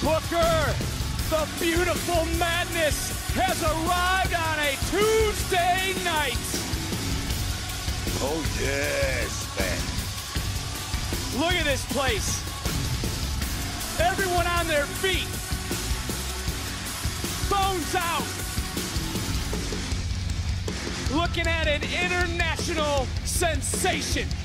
Booker, the beautiful madness has arrived on a Tuesday night. Oh yes, man. Look at this place. Everyone on their feet. Phones out. Looking at an international sensation.